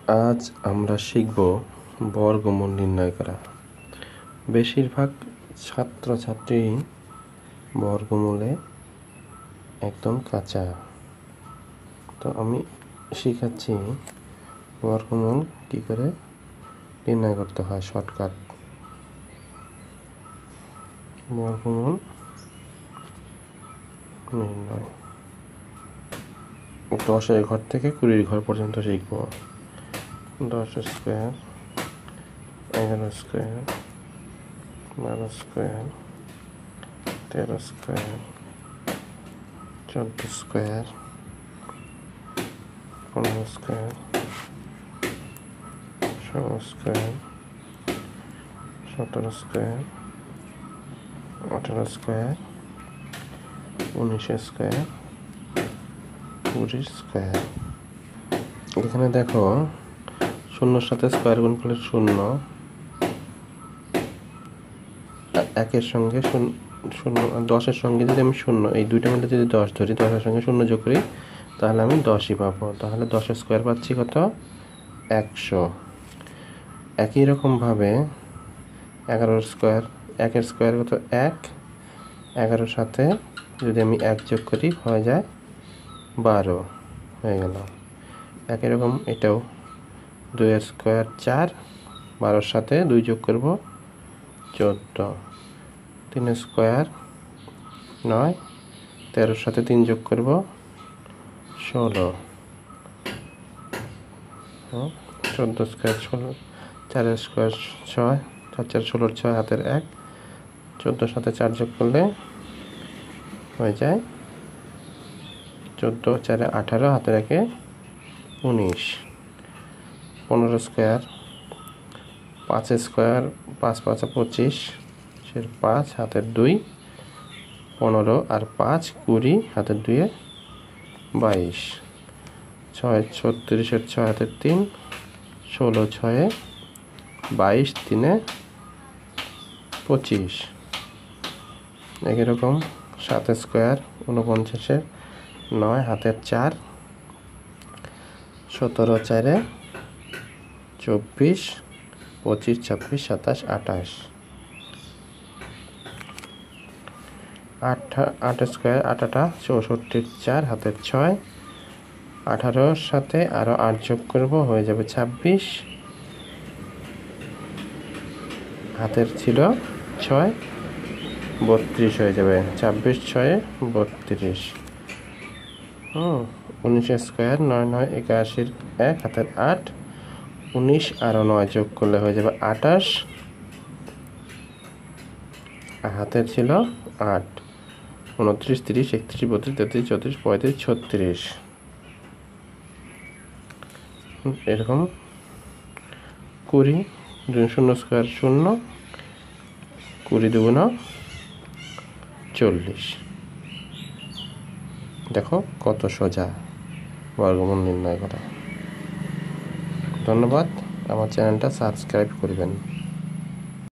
আজ আমরা শিখব বর্গমূল নির্ণয় করা। বেশিরভাগ ছাত্রছাত্রী বর্গমূলে একদম কাঁচা। তো আমি শিখাচ্ছি বর্গমূল কী করে নির্ণয় করতে হয়। শর্টকাট বর্গমূল নির্ণয় 10-এর ঘর থেকে 20-এর ঘর পর্যন্ত শিখব। 10 square, 11 square, 12 square, 13 square, 14 square, 15 square, 16 square, 17 square, 18 square, 19 square, 20 square. এখানে দেখো শূন্যর সাথে স্কোয়ার গুণ করলে 0, একের সঙ্গে 10-এর সঙ্গে যদি আমি 0, এই দুইটার মধ্যে যদি 10 ধরি, 10-এর সঙ্গে 0 যোগ করি, তাহলে আমি 10ই পাবো। তাহলে 10-এর স্কোয়ার পাচ্ছি কত? 100। একই রকমভাবে 11-এর স্কোয়ার, 1-এর স্কোয়ার কত? 1, 11-এর সাথে যদি আমি 1 যোগ করি হয়ে যায় 12, হয়ে গেল। একই রকম এটাও 2-এর স্কোয়ার 4, 12-এর সাথে 2 যোগ করব 14, 3-এর স্কোয়ার 9, 13-এর সাথে 3 যোগ করব 16, 14 স্কোয়ার 16, 4-এর স্কোয়ার 6, 4 4 16, 6 হাতের 1, 14-এর সাথে 4 যোগ করলে হয়ে যায় 14, 4 18, হাতের 1 19, 15 স্কোয়ার 5 স্কোয়ার 5 5 25, 5 হাতের 2, 15 আর 5 20, হাতের 2 22, 6 36, 6 হাতের 3, 16 6 22, 3 25। একই রকম 7 স্কোয়ার 49, 9 হাতের 4, 17 4 24, 25 26 27 28, 8 স্কোয়ার 8 64, 4 হাতের 6, 18-এর সাথে আরও 8 যোগ করব, হয়ে যাবে 26, হাতের ছিল 6, 32 হয়ে যাবে। 26 6 32। 19 স্কোয়ার 9 9 81, 1 হাতের 8, 19 আরও 9 যোগ করলে হয়ে যাবে 28, হাতের ছিল 8, 29 30 31 32 33 34 35 36। এরকম 20 0 স্কোয়ার 0, 20 দুগুণ 40। দেখো কত সোজা বর্গমূল নির্ণয় করা। ধন্যবাদ। আমার চ্যানেলটা সাবস্ক্রাইব করবেন।